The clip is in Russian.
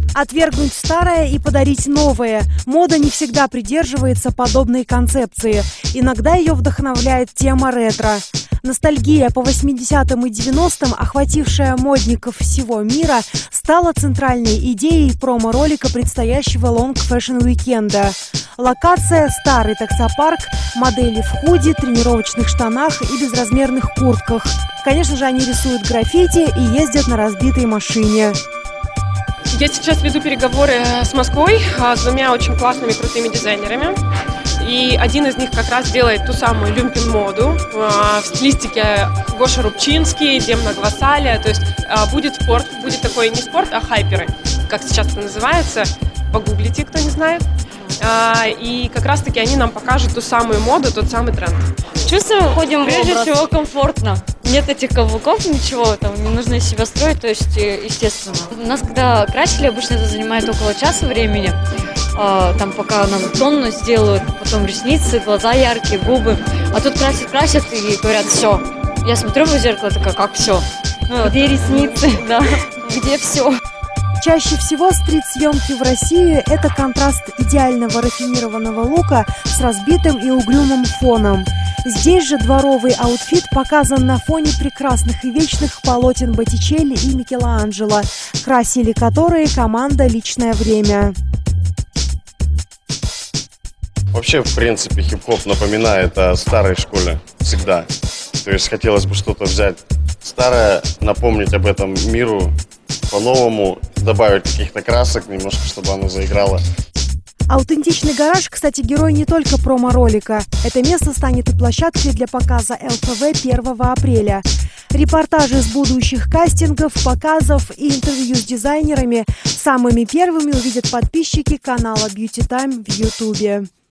Отвергнуть старое и подарить новое. Мода не всегда придерживается подобной концепции. Иногда ее вдохновляет тема ретро. Ностальгия по 80-м и 90-м, охватившая модников всего мира, стала центральной идеей промо-ролика предстоящего лонг-фэшн-уикенда. Локация – старый таксопарк, модели в худи, тренировочных штанах и безразмерных куртках. Конечно же, они рисуют граффити и ездят на разбитой машине. Я сейчас веду переговоры с Москвой, с двумя очень классными, крутыми дизайнерами. И один из них как раз делает ту самую люмпен-моду в стилистике Гоша Рубчинский, Демна Гвасалия. То есть будет спорт, будет такой не спорт, а хайперы, как сейчас это называется. Погуглите, кто не знает. И как раз-таки они нам покажут ту самую моду, тот самый тренд. Чувствуем, ходим прежде всего комфортно. Нет этих каблуков, ничего, там не нужно из себя строить, то есть естественно. У нас когда красили, обычно это занимает около часа времени. Там пока нам тонну сделают, потом ресницы, глаза яркие, губы. А тут красят и говорят: все. Я смотрю в зеркало, такая: как все? Где ресницы? Да. Где все? Чаще всего стрит-съемки в России – это контраст идеального рафинированного лука с разбитым и угрюмым фоном. Здесь же дворовый аутфит показан на фоне прекрасных и вечных полотен Боттичелли и Микеланджело, красили которые команда «Личное время». Вообще, в принципе, хип-хоп напоминает о старой школе всегда. То есть хотелось бы что-то взять старое, напомнить об этом миру по-новому, добавить каких-то красок немножко, чтобы оно заиграло. Аутентичный гараж, кстати, герой не только промо-ролика. Это место станет и площадкой для показа ЛФВ 1 апреля. Репортажи с будущих кастингов, показов и интервью с дизайнерами самыми первыми увидят подписчики канала Beauty Time в Ютубе.